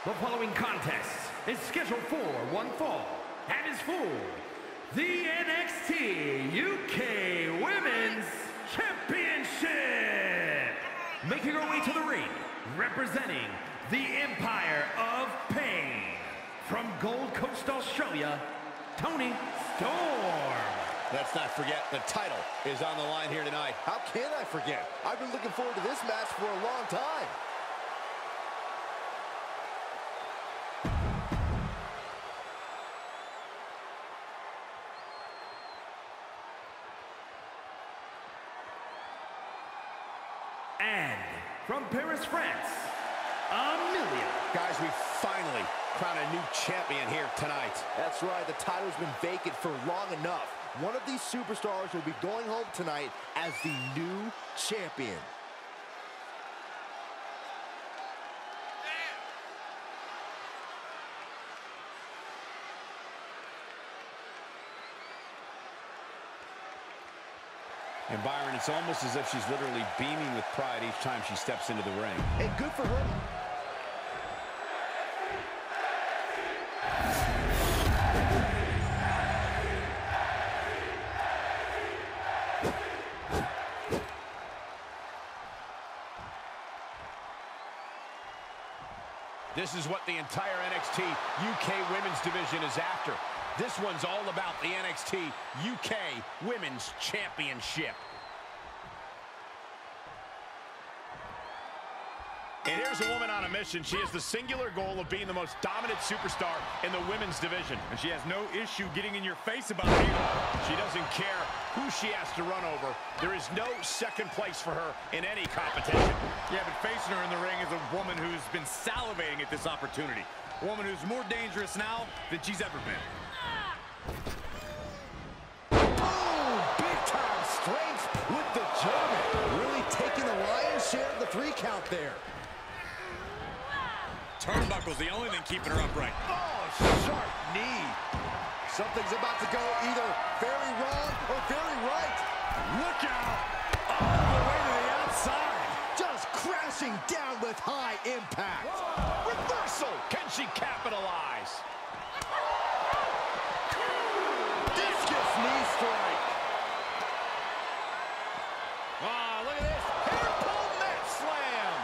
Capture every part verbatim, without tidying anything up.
The following contest is scheduled for one fall and is for the N X T U K Women's Championship. Making her way to the ring, representing the Empire of Pain, from Gold Coast, Australia, Toni Storm. Let's not forget, the title is on the line here tonight. How can I forget? I've been looking forward to this match for a long time. And from Paris, France, Amelia. Guys, we finally crowned a new champion here tonight. That's right, the title's been vacant for long enough. One of these superstars will be going home tonight as the new champion. And Byron, it's almost as if she's literally beaming with pride each time she steps into the ring. And good for her. This is what the entire N X T U K Women's Division is after. This one's all about the N X T U K Women's Championship. And here's a woman on a mission. She has the singular goal of being the most dominant superstar in the women's division. And she has no issue getting in your face about it. She doesn't care who she has to run over. There is no second place for her in any competition. Yeah, but facing her in the ring is a woman who's been salivating at this opportunity. A woman who's more dangerous now than she's ever been. Boom! Big time strength with the German. Really taking the lion's share of the three count there. Turnbuckle's the only thing keeping her upright. Oh, sharp knee. Something's about to go either very wrong or very right. Look out! All the way to the outside. Just crashing down with high impact. Whoa. Reversal! Can she capitalize? Discus knee strike. Oh, look at this. Hair pull mat slam.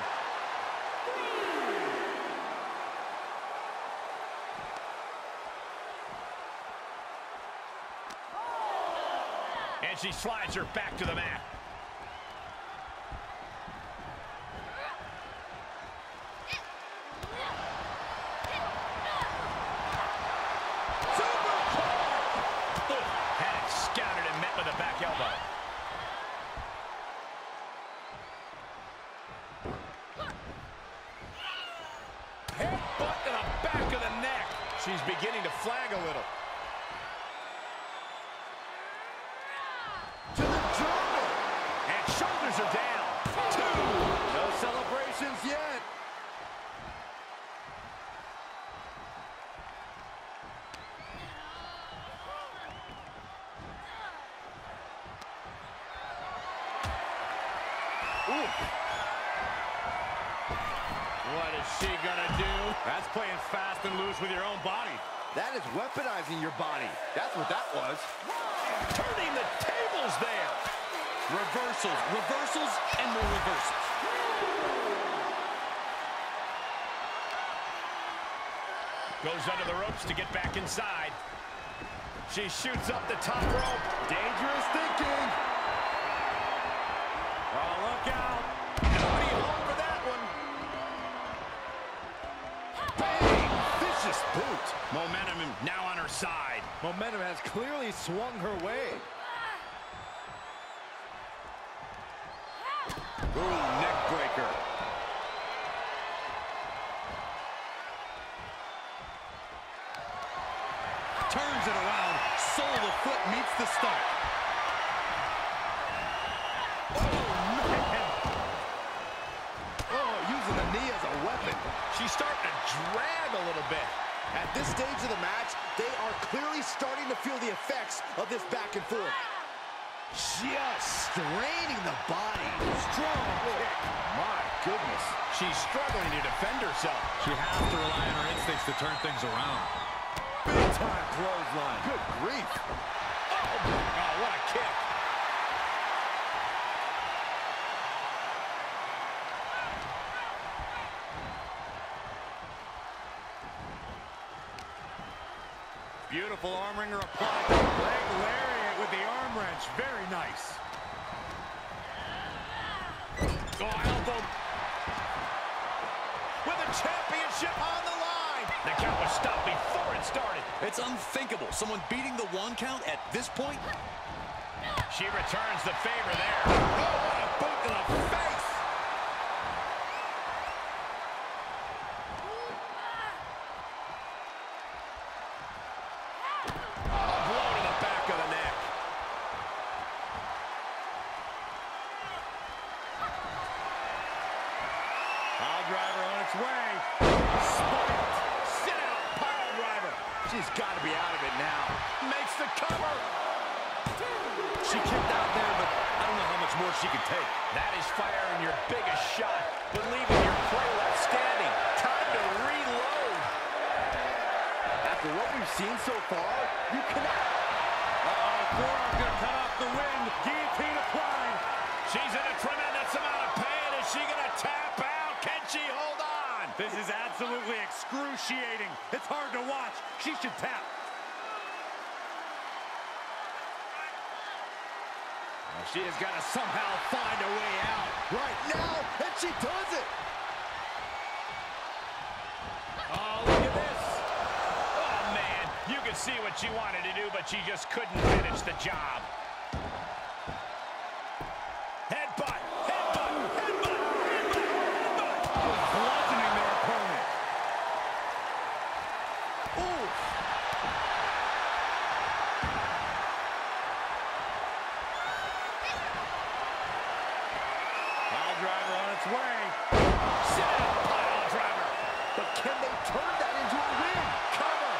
And she slides her back to the mat. Had it scouted and met with a back elbow. Headbutt to the back of the neck. She's beginning to flag a little. To the German. And shoulders are down. Two. No celebrations yet. Ooh. What is she gonna do? That's playing fast and loose with your own body. That is weaponizing your body. That's what that was. Turning the tables there. Reversals, reversals, and more reversals. Goes under the ropes to get back inside. She shoots up the top rope. Dangerous thinking. Oh, look out. Nobody home for that one. Bang! Vicious boot. Momentum now on her side. Momentum has clearly swung her way. Ooh, neck breaker. Turns it around. Sole of the foot meets the stump. Oh, using the knee as a weapon. She's starting to drag a little bit. At this stage of the match, they are clearly starting to feel the effects of this back and forth. Just straining the body. Strong kick. My goodness. She's struggling to defend herself. She has to rely on her instincts to turn things around. Big time clothesline. Good grief. Oh, oh, what a kick. Beautiful arm wringer applied. Leg lariat with the arm wrench. Very nice. Oh, elbow. With the championship on the line. The count was stopped before it started. It's unthinkable. Someone beating the one count at this point. She returns the favor there. Oh, what a boot to the face. A blow to the back of the neck. Pile driver on its way. Spiked. Sit out. Pile driver. She's got to be out of it now. Makes the cover. She kicked out there, but I don't know how much more she can take. That is firing your biggest shot, but leaving your prey left standing. Time to reload. After what we've seen so far, you cannot. Uh-oh, forearm gonna cut off the wind. Guillotine applied. She's in a tremendous amount of pain. Is she gonna tap out? Can she hold on? This is absolutely excruciating. It's hard to watch. She should tap. She has got to somehow find a way out. Right now, and she does it. Oh, look at this. Oh, man. You could see what she wanted to do, but she just couldn't finish the job. Headbutt. Headbutt. Headbutt. Headbutt. Headbutt. Bludgeoning their opponent. Ooh. Pile driver on its way. Sit out, pile driver. But can they turn that into a win? Cover.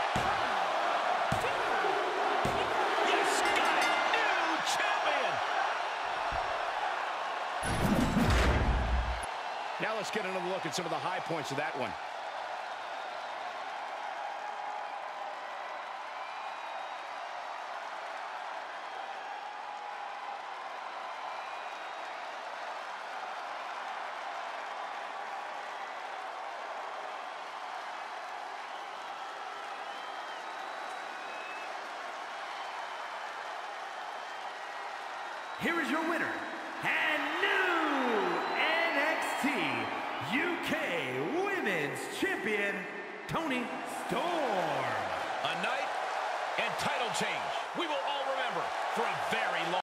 Yes, got it. New champion. Now let's get another look at some of the high points of that one. Here is your winner, and new N X T U K Women's Champion, Toni Storm. A night and title change. We will all